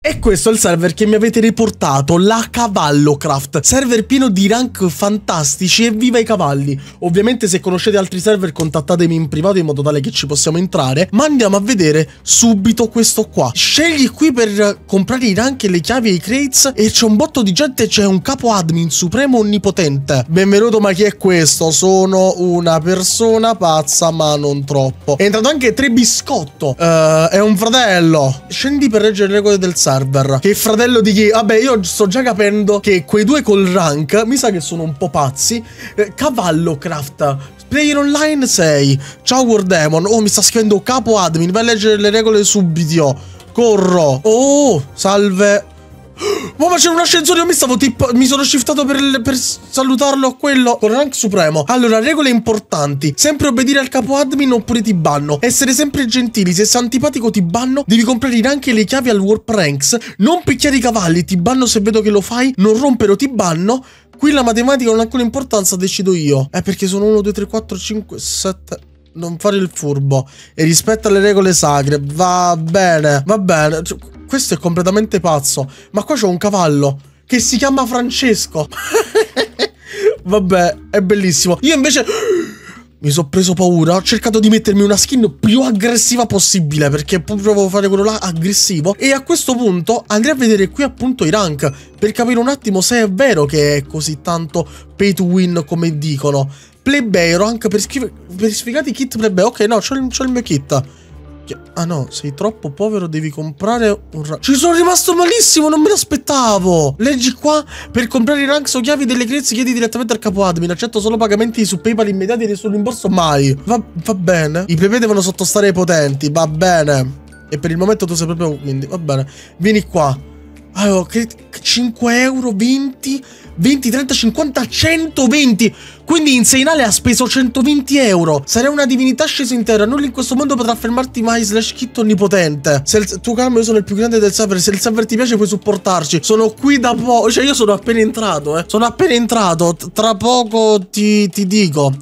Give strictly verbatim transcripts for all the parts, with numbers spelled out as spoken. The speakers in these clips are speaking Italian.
E questo è il server che mi avete riportato, la Cavallocraft. Server pieno di rank fantastici e viva i cavalli. Ovviamente se conoscete altri server contattatemi in privato in modo tale che ci possiamo entrare. Ma andiamo a vedere subito questo qua. Scegli qui per comprare i rank e le chiavi e i crates. E c'è un botto di gente, c'è un capo admin supremo onnipotente. Benvenuto, ma chi è questo? Sono una persona pazza ma non troppo. È entrato anche Tre Biscotto. uh, È un fratello. Scendi per leggere le regole del server. Che fratello di chi? Vabbè, io sto già capendo che quei due col rank mi sa che sono un po' pazzi. eh, Cavallocraft, player online sei. Ciao Wardemon. Oh, mi sta scrivendo capo admin. Vai a leggere le regole subito. Corro. Oh, salve. Oh, ma c'è un ascensore, io mi stavo tipo, mi sono shiftato per, per salutarlo a quello con rank supremo. Allora, regole importanti: sempre obbedire al capo admin oppure ti banno. Essere sempre gentili, se sei antipatico ti banno. Devi comprare i rank e le chiavi al warp ranks. Non picchiare i cavalli, ti banno se vedo che lo fai. Non rompere, ti banno. Qui la matematica non ha alcuna importanza, decido io. Eh, perché sono uno, due, tre, quattro, cinque, sette. Non fare il furbo e rispetta le regole sacre. Va bene, va bene. Questo è completamente pazzo. Ma qua c'è un cavallo che si chiama Francesco. Vabbè, è bellissimo. Io invece mi sono preso paura. Ho cercato di mettermi una skin più aggressiva possibile, perché provo a fare quello là aggressivo. E a questo punto andrei a vedere qui appunto i rank, per capire un attimo se è vero che è così tanto pay to win come dicono. Plebeo, rank per, per sfigati kit plebeo. Ok, no, c'ho il, il mio kit. Ah no, sei troppo povero, devi comprare un rank. Ci sono rimasto malissimo, non me l'aspettavo. Leggi qua: per comprare i ranks o chiavi delle crates chiedi direttamente al capo admin. Accetto solo pagamenti su PayPal immediati e nessun rimborso mai. Va, va bene. I plebei devono sottostare ai potenti. Va bene. E per il momento tu sei proprio, quindi va bene. Vieni qua. Allora, cinque euro, venti, venti, trenta, cinquanta, centoventi. Quindi in Seinale ha speso centoventi euro. Sarei una divinità scesa in terra. Nulla in questo mondo potrà fermarti mai. Slash kit onnipotente. Se il, tu calmo, io sono il più grande del server. Se il server ti piace puoi supportarci. Sono qui da poco. Cioè io sono appena entrato, eh. Sono appena entrato. Tra poco ti, ti dico.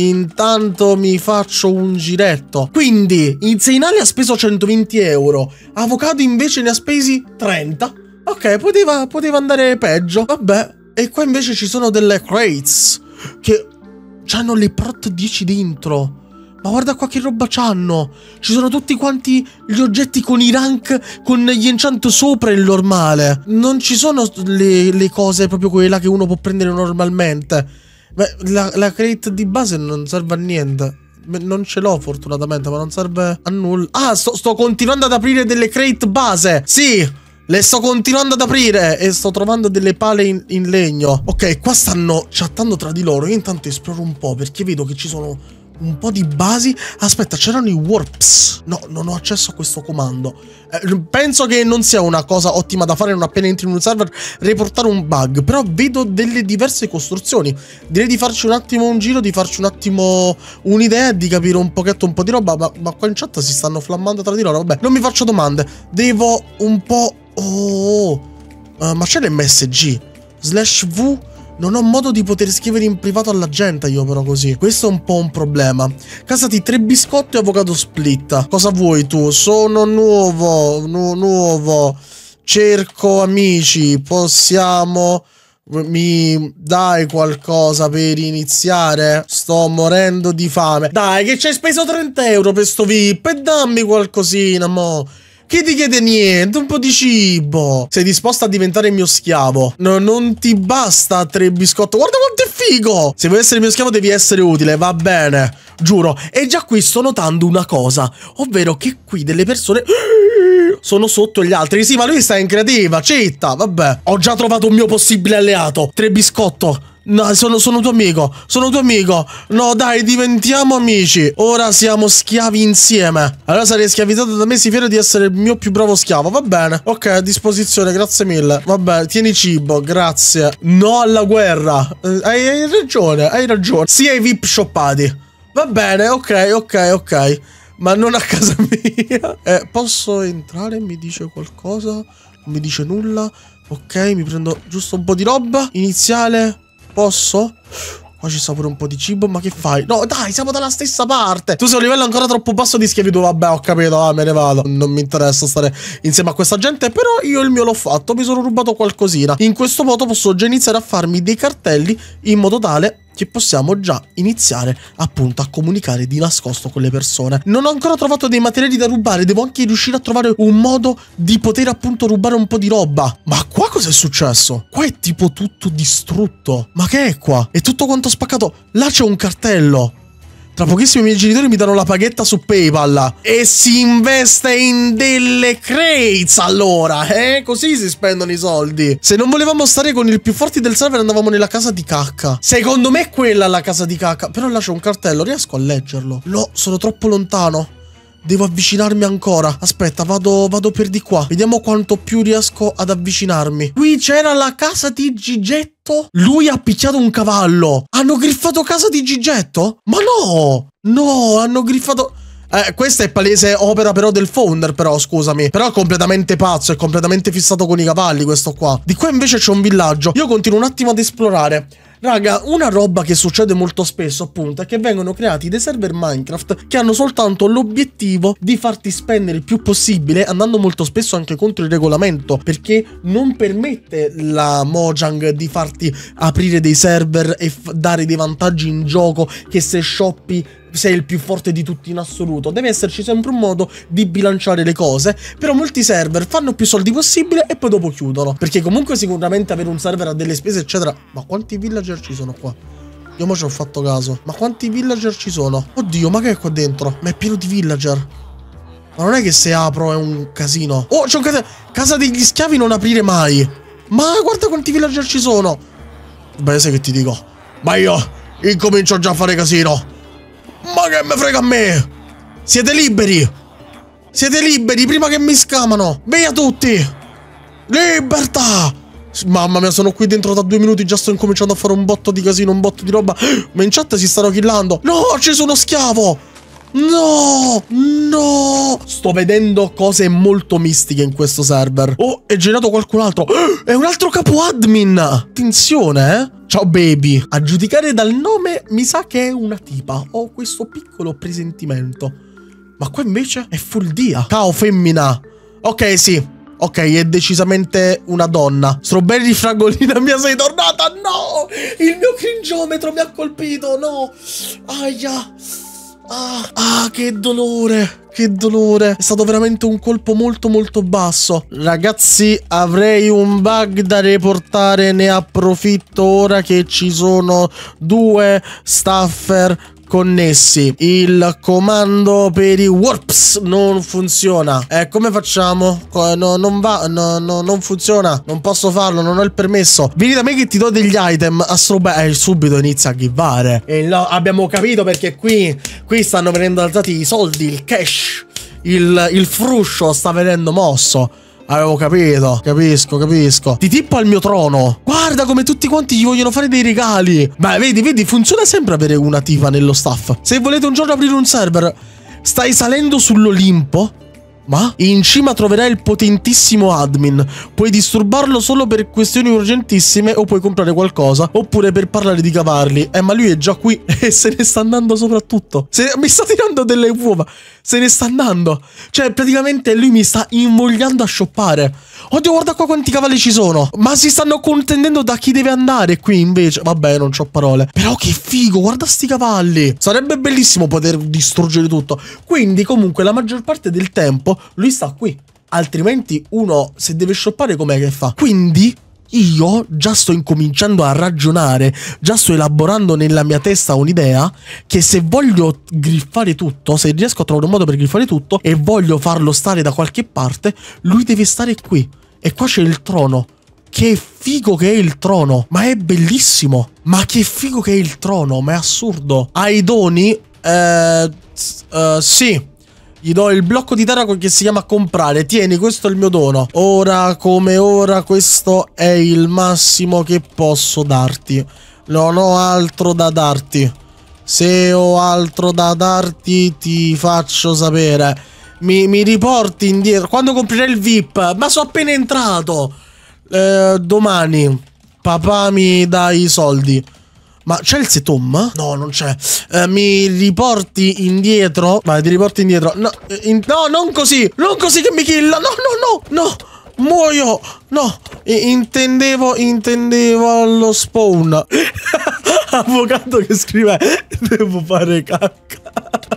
Intanto mi faccio un giretto. Quindi in Seinale ha speso centoventi euro. Avocado invece ne ha spesi trenta. Ok, poteva, poteva andare peggio. Vabbè. E qua invece ci sono delle crates che c'hanno le prot dieci dentro. Ma guarda qua che roba c'hanno. Ci sono tutti quanti gli oggetti con i rank, con gli enchant sopra il normale. Non ci sono le, le cose proprio quelle là che uno può prendere normalmente. Beh, la, la crate di base non serve a niente. Non ce l'ho fortunatamente, ma non serve a nulla. Ah, sto, sto continuando ad aprire delle crate base. Sì, le sto continuando ad aprire e sto trovando delle pale in, in legno. Ok, qua stanno chattando tra di loro. Io intanto esploro un po' perché vedo che ci sono un po' di basi. Aspetta, c'erano i warps. No, non ho accesso a questo comando. eh, Penso che non sia una cosa ottima da fare non appena entri in un server, riportare un bug. Però vedo delle diverse costruzioni. Direi di farci un attimo un giro, di farci un attimo un'idea, di capire un pochetto un po' di roba. Ma, ma qua in chat si stanno flammando tra di loro. Vabbè, non mi faccio domande. Devo un po'... Oh, uh, ma c'è l'M S G slash V. Non ho modo di poter scrivere in privato alla gente io però così. Questo è un po' un problema. Casati Tre Biscotto e avocado split. Cosa vuoi tu? Sono nuovo, nu nuovo. Cerco amici. Possiamo... Mi dai qualcosa per iniziare? Sto morendo di fame. Dai che ci hai speso trenta euro per sto V I P. E dammi qualcosina mo. Chi ti chiede niente? Un po' di cibo. Sei disposto a diventare mio schiavo? No, non ti basta Tre Biscotto. Guarda quanto è figo. Se vuoi essere mio schiavo devi essere utile. Va bene, giuro. E già qui sto notando una cosa, ovvero che qui delle persone sono sotto gli altri. Sì, ma lui sta in creativa. Citta, vabbè. Ho già trovato un mio possibile alleato. Tre Biscotto. No, sono, sono tuo amico. Sono tuo amico. No, dai, diventiamo amici. Ora siamo schiavi insieme. Allora sarei schiavizzato da me, si fiero di essere il mio più bravo schiavo. Va bene. Ok, a disposizione, grazie mille. Vabbè, tieni cibo, grazie. No alla guerra. Eh, hai, hai ragione, hai ragione. Sì ai V I P shoppati. Va bene, ok, ok, ok. Ma non a casa mia. Eh, posso entrare? Mi dice qualcosa? Non mi dice nulla. Ok, mi prendo giusto un po' di roba. Iniziale. Posso? Qua ci sta pure un po' di cibo, ma che fai? No, dai, siamo dalla stessa parte. Tu sei a un livello ancora troppo basso di schiavitù. Vabbè, ho capito, ah, me ne vado. Non mi interessa stare insieme a questa gente, però io il mio l'ho fatto. Mi sono rubato qualcosina. In questo modo posso già iniziare a farmi dei cartelli in modo tale che possiamo già iniziare appunto a comunicare di nascosto con le persone. Non ho ancora trovato dei materiali da rubare, devo anche riuscire a trovare un modo di poter appunto rubare un po' di roba. Ma qua cosa è successo? Qua è tipo tutto distrutto. Ma che è qua? È tutto quanto spaccato. Là c'è un cartello. Tra pochissimo i miei genitori mi danno la paghetta su PayPal. E si investe in delle crates allora, eh? Così si spendono i soldi. Se non volevamo stare con il più forti del server andavamo nella casa di cacca. Secondo me è quella la casa di cacca. Però là c'è un cartello, riesco a leggerlo? No, sono troppo lontano. Devo avvicinarmi ancora. Aspetta, vado, vado per di qua. Vediamo quanto più riesco ad avvicinarmi. Qui c'era la casa di Gigetto. Lui ha picchiato un cavallo. Hanno griffato casa di Gigetto? Ma no! No, hanno griffato... Eh, questa è palese opera però del founder, però, scusami. Però è completamente pazzo, è completamente fissato con i cavalli questo qua. Di qua invece c'è un villaggio. Io continuo un attimo ad esplorare. Raga, una roba che succede molto spesso appunto è che vengono creati dei server Minecraft che hanno soltanto l'obiettivo di farti spendere il più possibile, andando molto spesso anche contro il regolamento, perché non permette la Mojang di farti aprire dei server e dare dei vantaggi in gioco che se shoppi sei il più forte di tutti in assoluto. Deve esserci sempre un modo di bilanciare le cose. Però molti server fanno più soldi possibile e poi dopo chiudono, perché comunque sicuramente avere un server ha delle spese eccetera. Ma quanti villager ci sono qua? Io mo ci ho fatto caso. Ma quanti villager ci sono? Oddio, ma che è qua dentro? Ma è pieno di villager. Ma non è che se apro è un casino. Oh, c'è un casino. Casa degli schiavi non aprire mai. Ma guarda quanti villager ci sono. Beh, sai che ti dico? Ma io incomincio già a fare casino. Ma che me frega a me? Siete liberi? Siete liberi prima che mi scamano. Via tutti. Libertà. Mamma mia, sono qui dentro da due minuti. Già sto incominciando a fare un botto di casino, un botto di roba. Ma in chat si stanno killando. No, c'è uno schiavo. No, no. Sto vedendo cose molto mistiche in questo server. Oh, è generato qualcun altro. È un altro capo admin. Attenzione, eh. Ciao baby. A giudicare dal nome mi sa che è una tipa. Ho questo piccolo presentimento. Ma qua invece è full dia. Ciao femmina. Ok, sì. Ok, è decisamente una donna. Strawberry fragolina mia, sei tornata? No. Il mio cringiometro mi ha colpito. No. Aia. Ah, ah, che dolore. Che dolore. È stato veramente un colpo molto molto basso. Ragazzi, avrei un bug da riportare. Ne approfitto ora che ci sono due staffer connessi. Il comando per i warps non funziona. Eh, come facciamo? No, non va, no, no, non funziona. Non posso farlo, non ho il permesso. Vieni da me che ti do degli item. A eh, subito inizia a givare. E no, abbiamo capito perché qui, qui stanno venendo alzati i soldi, il cash. Il, il fruscio sta venendo mosso. Avevo capito, capisco, capisco. Ti tippo al mio trono. Guarda come tutti quanti gli vogliono fare dei regali. Beh, vedi, vedi, funziona sempre avere una tipa nello staff. Se volete un giorno aprire un server, stai salendo sull'Olimpo, ma in cima troverai il potentissimo admin. Puoi disturbarlo solo per questioni urgentissime o puoi comprare qualcosa, oppure per parlare di cavalli. Eh, ma lui è già qui e se ne sta andando soprattutto. Se mi sta tirando delle uova. Se ne sta andando. Cioè, praticamente lui mi sta invogliando a shoppare. Oddio, guarda qua quanti cavalli ci sono. Ma si stanno contendendo da chi deve andare qui invece. Vabbè, non c'ho parole. Però che figo, guarda sti cavalli. Sarebbe bellissimo poter distruggere tutto. Quindi, comunque, la maggior parte del tempo lui sta qui. Altrimenti uno, se deve shoppare, com'è che fa? Quindi io già sto incominciando a ragionare, già sto elaborando nella mia testa un'idea che se voglio griffare tutto, se riesco a trovare un modo per griffare tutto e voglio farlo stare da qualche parte, lui deve stare qui. E qua c'è il trono. Che figo che è il trono. Ma è bellissimo. Ma che figo che è il trono. Ma è assurdo. Hai doni? Eh, uh, sì. Gli do il blocco di terra che si chiama comprare. Tieni, questo è il mio dono. Ora come ora questo è il massimo che posso darti. Non ho altro da darti. Se ho altro da darti ti faccio sapere. Mi, mi riporti indietro quando comprerai il V I P. Ma sono appena entrato. eh, Domani papà mi dà i soldi. Ma c'è il setum? No, non c'è. Eh, mi riporti indietro? Vai, ti riporti indietro. No, in, no, non così. Non così che mi killa. No, no, no, no. Muoio. No. I, intendevo, intendevo allo spawn. Avvocato che scrive: devo fare cacca.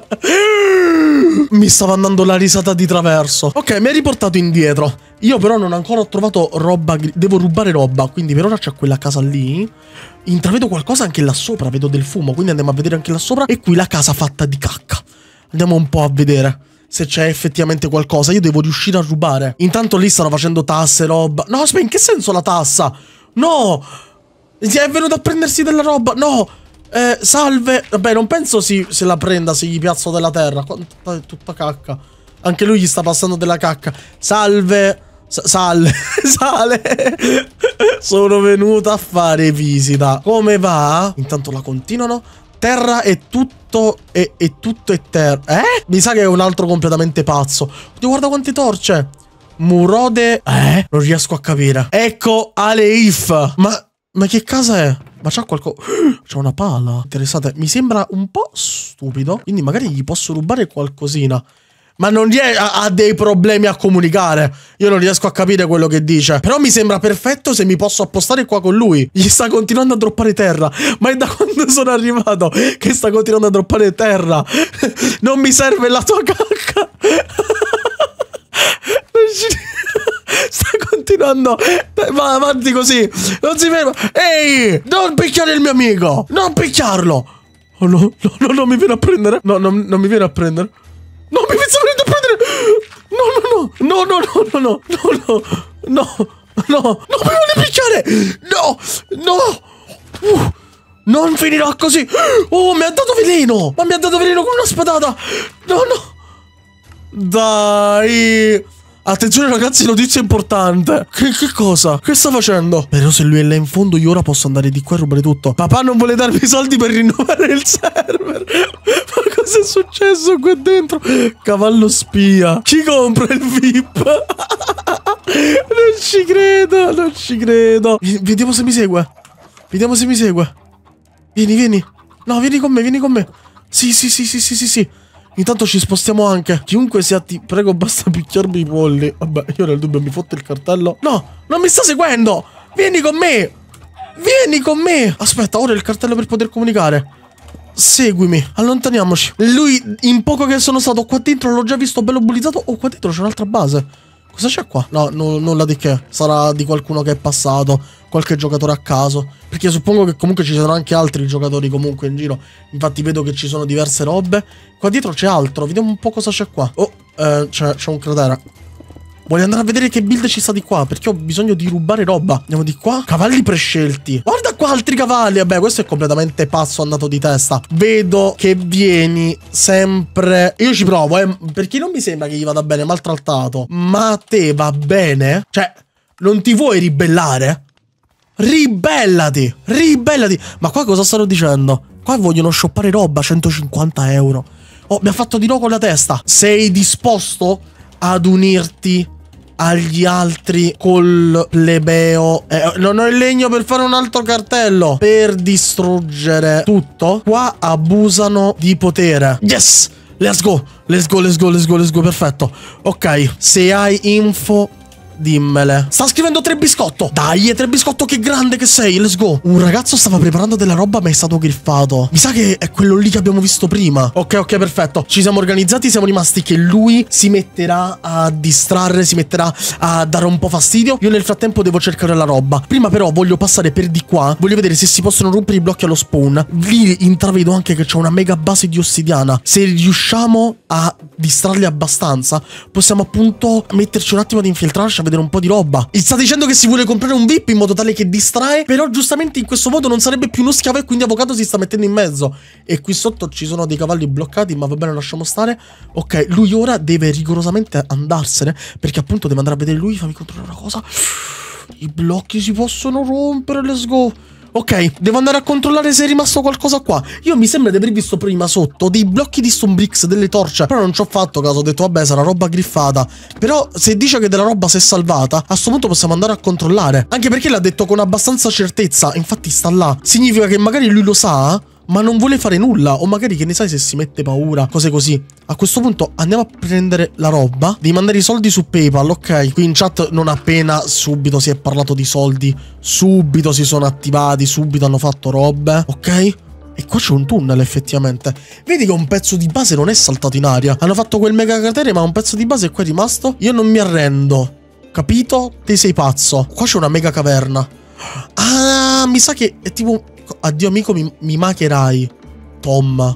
Mi stava andando la risata di traverso. Ok, mi hai riportato indietro. Io però non ancora ho trovato roba. Devo rubare roba. Quindi per ora c'è quella casa lì. Intravedo qualcosa anche là sopra. Vedo del fumo. Quindi andiamo a vedere anche là sopra. E qui la casa fatta di cacca. Andiamo un po' a vedere se c'è effettivamente qualcosa. Io devo riuscire a rubare. Intanto lì stanno facendo tasse, roba. No, aspetta, in che senso la tassa? No! È venuto a prendersi della roba. No! Eh, salve. Vabbè, non penso si, se la prenda se gli piazzo della terra. Tutta, tutta cacca. Anche lui gli sta passando della cacca. Salve. S sale. Sale. Sono venuta a fare visita. Come va? Intanto la continuano. Terra è tutto. È, è tutto è terra. Eh? Mi sa che è un altro completamente pazzo. Oddio, guarda quante torce. Murode. Eh? Non riesco a capire. Ecco Aleif. Ma. Ma che casa è? Ma c'ha qualcosa. C'è una pala. Interessate. Mi sembra un po' stupido. Quindi magari gli posso rubare qualcosina. Ma non riesco. Ha dei problemi a comunicare. Io non riesco a capire quello che dice. Però mi sembra perfetto se mi posso appostare qua con lui. Gli sta continuando a droppare terra. Ma è da quando sono arrivato che sta continuando a droppare terra. Non mi serve la tua cacca. Non ci. Sta continuando. Va avanti così. Non si ferma. Ehi, non picchiare il mio amico. Non picchiarlo. Oh no, no, no, non mi viene a prendere. No, no, non mi viene a prendere. No, mi sta venendo a prendere. No, no, no. No, no, no, no. No, no. No, no, mi vuole picchiare. No, no. Uh, non finirà così. Oh, mi ha dato veleno. Ma mi ha dato veleno con una spadata. No, no. Dai. Attenzione ragazzi, notizia importante. Che, che cosa? Che sta facendo? Però se lui è là in fondo io ora posso andare di qua e rubare tutto. Papà non vuole darmi i soldi per rinnovare il server. Ma cosa è successo qua dentro? Cavallo spia. Chi compra il V I P? Non ci credo, non ci credo. Vediamo se mi segue. Vediamo se mi segue. Vieni, vieni. No, vieni con me, vieni con me. Sì, sì, sì, sì, sì, sì, sì. Intanto ci spostiamo anche. Chiunque sia ti prego basta picchiarmi i polli. Vabbè, io nel dubbio mi fotto il cartello. No, non mi sta seguendo. Vieni con me. Vieni con me. Aspetta, ora il cartello per poter comunicare. Seguimi, allontaniamoci. Lui in poco che sono stato qua dentro l'ho già visto bello bullizzato. Oh, qua dentro c'è un'altra base. Cosa c'è qua? No, no, nulla di che. Sarà di qualcuno che è passato. Qualche giocatore a caso. Perché suppongo che comunque ci saranno anche altri giocatori comunque in giro. Infatti vedo che ci sono diverse robe. Qua dietro c'è altro. Vediamo un po' cosa c'è qua. Oh, eh, c'è un cratere. Voglio andare a vedere che build ci sta di qua, perché ho bisogno di rubare roba. Andiamo di qua. Cavalli prescelti. Guarda qua altri cavalli. Vabbè, questo è completamente pazzo, andato di testa. Vedo che vieni sempre. Io ci provo, eh. Perché non mi sembra che gli vada bene, maltrattato. Ma a te va bene? Cioè, non ti vuoi ribellare? Ribellati. Ribellati. Ma qua cosa stanno dicendo? Qua vogliono shoppare roba, centocinquanta euro. Oh, mi ha fatto di no con la testa. Sei disposto ad unirti agli altri col plebeo? Eh, non ho il legno per fare un altro cartello. Per distruggere tutto. Qua abusano di potere. Yes! Let's go! Let's go, let's go, let's go, let's go. Perfetto. Ok, se hai info dimmele. Sta scrivendo tre biscotto. Dai, tre biscotto, che grande che sei. Let's go. Un ragazzo stava preparando della roba ma è stato griffato. Mi sa che è quello lì che abbiamo visto prima. Ok, ok, perfetto. Ci siamo organizzati, siamo rimasti che lui si metterà a distrarre, si metterà a dare un po' fastidio. Io nel frattempo devo cercare la roba. Prima però voglio passare per di qua. Voglio vedere se si possono rompere i blocchi allo spawn. Lì intravedo anche che c'è una mega base di ossidiana. Se riusciamo a distrarli abbastanza, possiamo appunto metterci un attimo ad infiltrarci a vedere un po' di roba. E sta dicendo che si vuole comprare un V I P in modo tale che distrae. Però giustamente in questo modo non sarebbe più uno schiavo e quindi avvocato si sta mettendo in mezzo. E qui sotto ci sono dei cavalli bloccati, ma va bene, lasciamo stare. Ok, lui ora deve rigorosamente andarsene, perché appunto deve andare a vedere lui. Fammi controllare una cosa. I blocchi si possono rompere, let's go. Ok, devo andare a controllare se è rimasto qualcosa qua. Io mi sembra di aver visto prima sotto dei blocchi di Stonebricks, delle torce. Però non ci ho fatto caso, ho detto vabbè sarà roba griffata. Però se dice che della roba si è salvata, a sto punto possiamo andare a controllare. Anche perché l'ha detto con abbastanza certezza, infatti sta là. Significa che magari lui lo sa, ma non vuole fare nulla. O magari che ne sai se si mette paura, cose così. A questo punto andiamo a prendere la roba. Devi mandare i soldi su PayPal, ok. Qui in chat non appena subito si è parlato di soldi, subito si sono attivati, subito hanno fatto robe, ok. E qua c'è un tunnel effettivamente. Vedi che un pezzo di base non è saltato in aria. Hanno fatto quel mega cratere ma un pezzo di base qua è rimasto. Io non mi arrendo, capito? Te sei pazzo. Qua c'è una mega caverna. Ah, mi sa che è tipo... Addio amico, mi, mi macherai. Tom.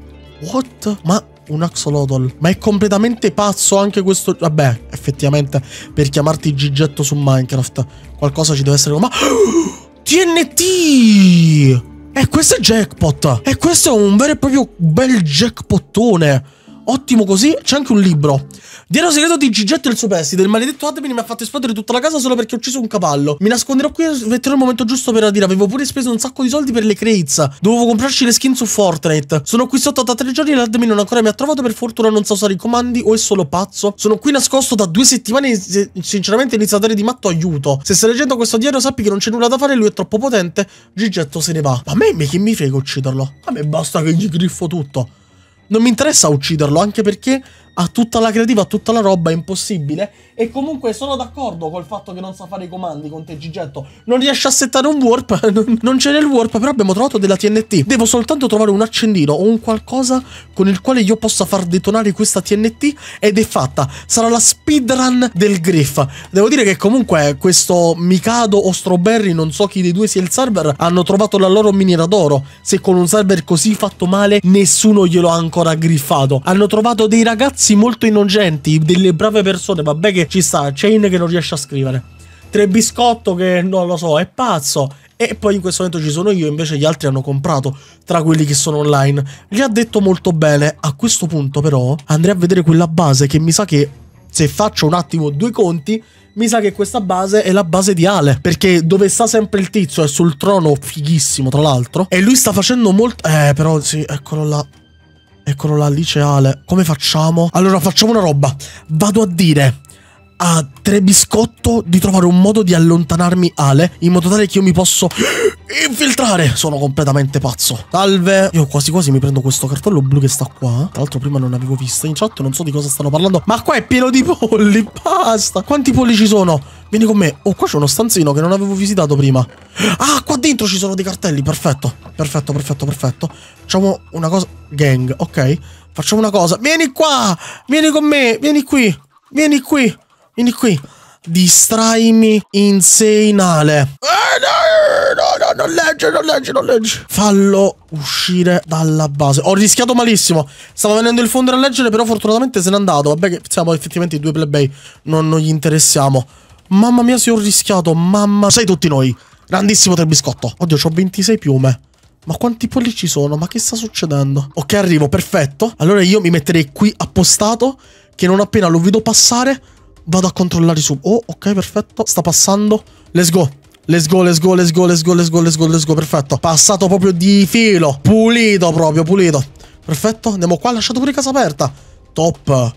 What? Ma un axolotl. Ma è completamente pazzo anche questo. Vabbè, effettivamente per chiamarti Gigetto su Minecraft qualcosa ci deve essere. Ma T N T! E questo è jackpot. E questo è un vero e proprio bel jackpottone. Ottimo così. C'è anche un libro. Diario segreto di Gigetto e il suo pesti. Del maledetto admin mi ha fatto esplodere tutta la casa solo perché ho ucciso un cavallo. Mi nasconderò qui e aspetterò il momento giusto per dire. Avevo pure speso un sacco di soldi per le crates. Dovevo comprarci le skin su Fortnite. Sono qui sotto da tre giorni e l'admin non ancora mi ha trovato. Per fortuna non sa usare i comandi o è solo pazzo. Sono qui nascosto da due settimane e sinceramente inizio a dare di matto aiuto. Se stai leggendo questo diario sappi che non c'è nulla da fare. Lui è troppo potente. Gigetto se ne va. Ma a me che mi frega ucciderlo? A me basta che gli griffo tutto. Non mi interessa ucciderlo, anche perché ha tutta la creativa, ha tutta la roba, è impossibile. E comunque sono d'accordo col fatto che non sa fare i comandi con te, Gigetto. Non riesce a settare un warp, non c'è nel warp, però abbiamo trovato della T N T. Devo soltanto trovare un accendino o un qualcosa con il quale io possa far detonare questa T N T ed è fatta. Sarà la speedrun del Griff. Devo dire che comunque questo Mikado o Strawberry, non so chi dei due sia il server, hanno trovato la loro miniera d'oro. Se con un server così fatto male nessuno glielo ha ancora griffato. Hanno trovato dei ragazzi molto innocenti, delle brave persone. Vabbè che ci sta Chain che non riesce a scrivere, Tre Biscotto che non lo so, è pazzo, e poi in questo momento ci sono io, invece gli altri hanno comprato tra quelli che sono online. Gli ha detto molto bene. A questo punto però andrei a vedere quella base che mi sa che, se faccio un attimo due conti, mi sa che questa base è la base di Ale, perché dove sta sempre il tizio è sul trono fighissimo tra l'altro, e lui sta facendo molto... Eh però sì, eccolo là. Eccolo là, lì c'è Ale. Come facciamo? Allora facciamo una roba. Vado a dire a Tre Biscotto di trovare un modo di allontanarmi Ale, in modo tale che io mi posso infiltrare. Sono completamente pazzo. Salve. Io quasi quasi mi prendo questo cartello blu che sta qua. Tra l'altro prima non l'avevo visto in chat, non so di cosa stanno parlando. Ma qua è pieno di polli. Basta. Quanti polli ci sono? Vieni con me. Oh, qua c'è uno stanzino che non avevo visitato prima. Ah, qua dentro ci sono dei cartelli. Perfetto. Perfetto, perfetto, perfetto. Facciamo una cosa. Gang, ok. Facciamo una cosa. Vieni qua. Vieni con me. Vieni qui. Vieni qui. Vieni qui. Distraimi inseinale. Eh, no, no, no, non legge, non legge, non legge. Fallo uscire dalla base. Ho rischiato malissimo. Stava venendo il founder a leggere, però fortunatamente se n'è andato. Vabbè che siamo effettivamente i due plebei. Non, non gli interessiamo. Mamma mia, se ho rischiato. Mamma. Sei tutti noi. Grandissimo Tre Biscotto. Oddio, c'ho ventisei piume. Ma quanti polli ci sono? Ma che sta succedendo? Ok, arrivo, perfetto. Allora io mi metterei qui appostato, che non appena lo vedo passare vado a controllare su. Oh, ok, perfetto. Sta passando. Let's go. Let's go, let's go, let's go, let's go, let's go, let's go, let's go. Perfetto. Passato proprio di filo. Pulito proprio, pulito. Perfetto. Andiamo qua. Ha lasciato pure casa aperta. Top.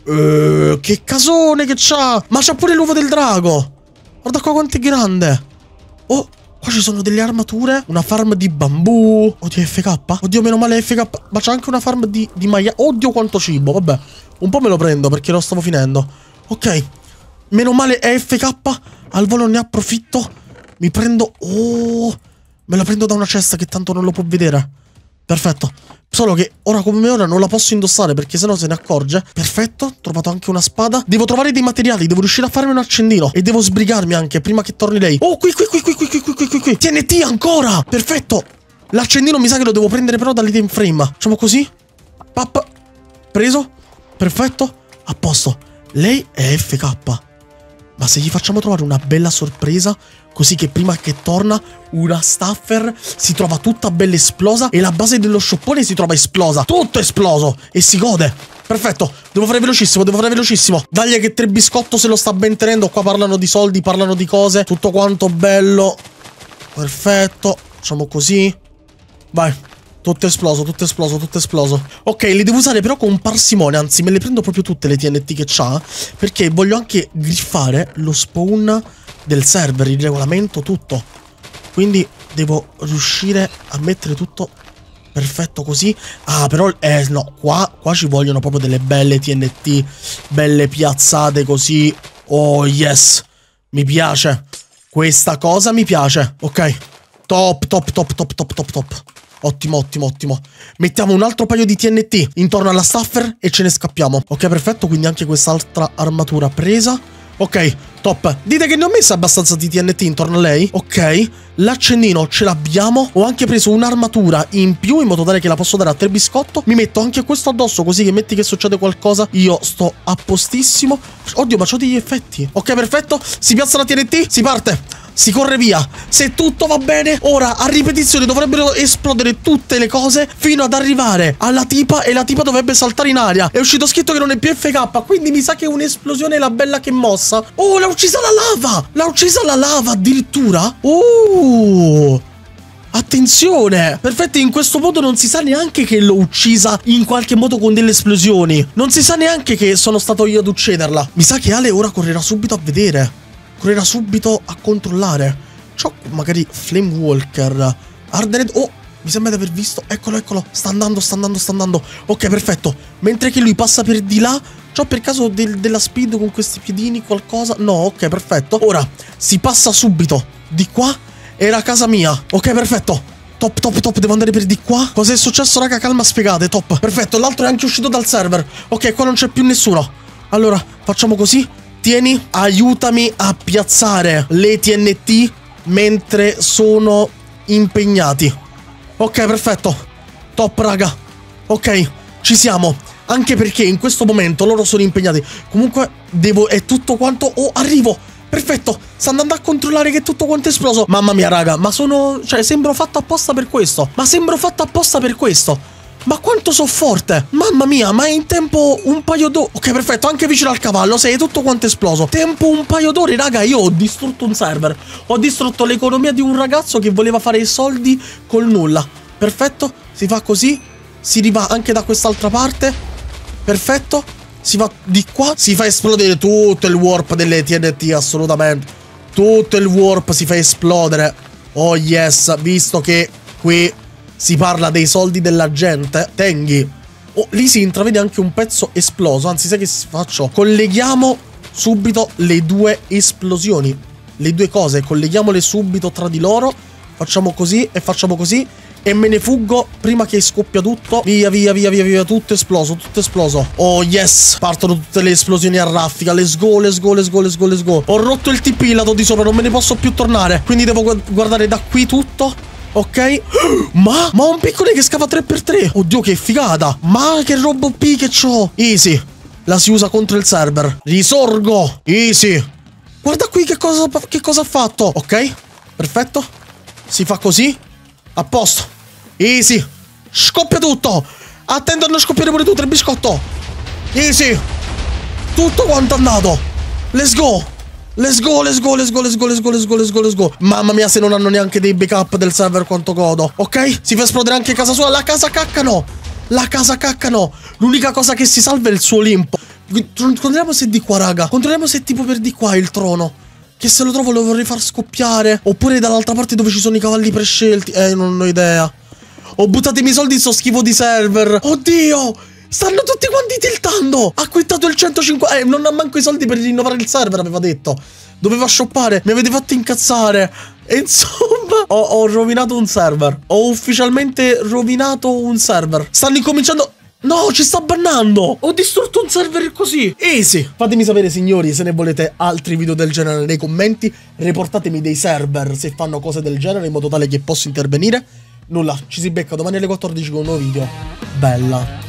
Uh, che casone che c'ha. Ma c'ha pure l'uovo del drago. Guarda qua quanto è grande. Oh, qua ci sono delle armature. Una farm di bambù. Oddio, F K. Oddio, meno male F K. Ma c'è anche una farm di, di maia. Oddio, quanto cibo. Vabbè, un po' me lo prendo perché lo stavo finendo. Ok, meno male è F K. Al volo ne approfitto. Mi prendo... Oh, me la prendo da una cesta che tanto non lo può vedere. Perfetto. Solo che ora come ora non la posso indossare perché sennò se ne accorge. Perfetto, ho trovato anche una spada. Devo trovare dei materiali, devo riuscire a farmi un accendino. E devo sbrigarmi anche prima che torni lei. Oh, qui, qui, qui, qui, qui, qui, qui, qui, qui, qui. T N T ancora. Perfetto. L'accendino mi sa che lo devo prendere però dall'item frame. Facciamo così. Pap. Preso. Perfetto. A posto. Lei è F K. Ma se gli facciamo trovare una bella sorpresa, così che prima che torna una staffer si trova tutta bella esplosa e la base dello shoppone si trova esplosa. Tutto esploso e si gode. Perfetto, devo fare velocissimo, devo fare velocissimo. Dagli che Tre Biscotto se lo sta ben tenendo. Qua parlano di soldi, parlano di cose, tutto quanto bello. Perfetto. Facciamo così. Vai. Tutto esploso, tutto esploso, tutto esploso. Ok, li devo usare però con parsimonia. Anzi, me le prendo proprio tutte le T N T che c'ha, perché voglio anche griffare lo spawn del server, il regolamento, tutto. Quindi devo riuscire a mettere tutto perfetto così. Ah, però, eh, no, qua, qua ci vogliono proprio delle belle T N T, belle piazzate così. Oh, yes. Mi piace. Questa cosa mi piace. Ok. Top, top, top, top, top, top, top. Ottimo, ottimo, ottimo. Mettiamo un altro paio di T N T intorno alla staffer e ce ne scappiamo. Ok, perfetto, quindi anche quest'altra armatura presa. Ok, top. Dite che ne ho messa abbastanza di T N T intorno a lei. Ok, l'accendino ce l'abbiamo. Ho anche preso un'armatura in più in modo tale che la posso dare a tre biscotto. Mi metto anche questo addosso così che metti che succede qualcosa io sto a postissimo. Oddio, ma c'ho degli effetti. Ok, perfetto. Si piazza la T N T, si parte. Si corre via. Se tutto va bene, ora a ripetizione dovrebbero esplodere tutte le cose fino ad arrivare alla tipa e la tipa dovrebbe saltare in aria. È uscito scritto che non è più F K, quindi mi sa che un'esplosione è la bella che mossa. Oh, l'ha uccisa la lava. L'ha uccisa la lava addirittura. Oh, attenzione. Perfetto, in questo modo non si sa neanche che l'ho uccisa in qualche modo con delle esplosioni. Non si sa neanche che sono stato io ad ucciderla. Mi sa che Ale ora correrà subito a vedere. Correrà subito a controllare. C'ho magari Flame Walker. Hardened. Oh, mi sembra di aver visto. Eccolo, eccolo. Sta andando, sta andando, sta andando. Ok, perfetto. Mentre che lui passa per di là, c'ho per caso del, della speed con questi piedini qualcosa? No, ok, perfetto. Ora si passa subito di qua. Era casa mia. Ok, perfetto. Top, top, top. Devo andare per di qua. Cos'è successo, raga? Calma, spiegate. Top. Perfetto. L'altro è anche uscito dal server. Ok, qua non c'è più nessuno. Allora, facciamo così. Tieni, aiutami a piazzare le T N T mentre sono impegnati. Ok, perfetto. Top, raga. Ok, ci siamo. Anche perché in questo momento loro sono impegnati. Comunque, devo... è tutto quanto... Oh, arrivo. Perfetto. Sta andando a controllare che tutto quanto è esploso. Mamma mia, raga. Ma sono... cioè, sembro fatto apposta per questo. Ma sembro fatto apposta per questo. Ma quanto so forte. Mamma mia, ma in tempo un paio d'ore. Ok, perfetto, anche vicino al cavallo. Sei tutto quanto esploso. Tempo un paio d'ore, raga. Io ho distrutto un server. Ho distrutto l'economia di un ragazzo che voleva fare i soldi col nulla. Perfetto, si fa così. Si riva anche da quest'altra parte. Perfetto. Si va di qua. Si fa esplodere tutto il warp delle T N T, assolutamente. Tutto il warp si fa esplodere. Oh yes, visto che qui si parla dei soldi della gente. Tenghi. Oh, lì si intravede anche un pezzo esploso. Anzi, sai che faccio? Colleghiamo subito le due esplosioni. Le due cose, colleghiamole subito tra di loro. Facciamo così e facciamo così. E me ne fuggo prima che scoppia tutto. Via, via, via, via, via. Tutto esploso, tutto esploso. Oh, yes. Partono tutte le esplosioni a raffica. Let's go, let's go, let's go, let's go, let's go. Ho rotto il T P lato di sopra. Non me ne posso più tornare. Quindi devo guardare da qui tutto. Ok. Ma Ma ho un piccone che scava tre per tre. Oddio, che figata. Ma che robo P che c'ho. Easy. La si usa contro il server. Risorgo. Easy. Guarda qui che cosa, che cosa ha fatto. Ok. Perfetto. Si fa così. A posto. Easy. Scoppia tutto. Attento a non scoppiare pure tu, tre biscotto. Easy. Tutto quanto è andato. Let's go. Let's go, let's go, let's go, let's go, let's go, let's go, let's go, let's go. Mamma mia, se non hanno neanche dei backup del server, quanto godo. Ok? Si fa esplodere anche casa sua. La casa cacca no. La casa cacca no. L'unica cosa che si salva è il suo Olimpo. Controlliamo se è di qua, raga. Controlliamo se è tipo per di qua il trono. Che se lo trovo lo vorrei far scoppiare. Oppure dall'altra parte dove ci sono i cavalli prescelti. Eh, non ho idea. Ho buttato i miei soldi in sto schifo di server. Oddio. Stanno tutti quanti tiltando. Ha quittato il centocinquanta. Eh, non ha manco i soldi per rinnovare il server, aveva detto. Doveva shoppare. Mi avete fatto incazzare. E insomma, ho, ho rovinato un server. Ho ufficialmente rovinato un server. Stanno incominciando... No, ci sta bannando. Ho distrutto un server così. Easy. Fatemi sapere, signori, se ne volete altri video del genere nei commenti. Reportatemi dei server se fanno cose del genere in modo tale che posso intervenire. Nulla, ci si becca domani alle quattordici con un nuovo video. Bella.